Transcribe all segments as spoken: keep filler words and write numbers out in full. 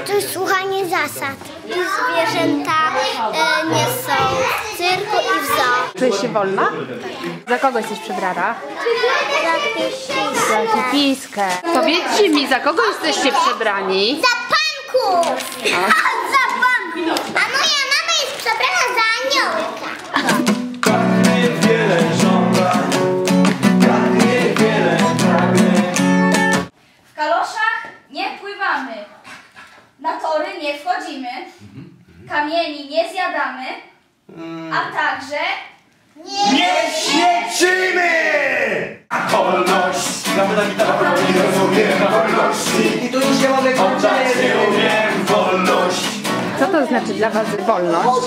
to jest słuchanie zasad. Zwierzęta e, nie są w cyrku i w zoo. Czujesz się wolna? Za kogo jesteś przebrana? Za piesiskę. Za hipiskę. Powiedzcie mi, za kogo jesteście przebrani? Za panków! A. Za panków! A moja mama jest przebrana za aniołka. Pragnie wiele żądań, pragnie wiele pragnie. W kaloszach nie pływamy, na tory nie wchodzimy, kamieni nie zjadamy, a także nie, Nie śmiecimy! Wolność! Nawet gitara nie rozumiem wolności. I tu już nie mamy oddać nie umiem wolność. Co to znaczy dla was wolność?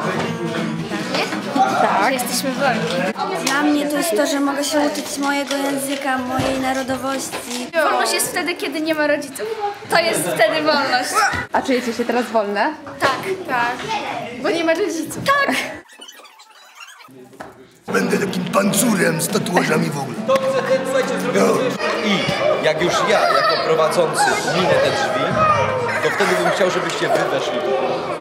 Tak. jesteśmy wolni. Dla mnie to jest to, że mogę się uczyć mojego języka, mojej narodowości. Wolność jest wtedy, kiedy nie ma rodziców. To jest wtedy wolność. A czujecie się teraz wolne? Tak, tak. Bo nie ma rodziców. Tak. Będę takim pancurem z tatuażami w ogóle. To chce ten, słuchajcie, zrobić. I jak już ja, jako prowadzący, minę te drzwi, to wtedy bym chciał, żebyście wy weszli tu.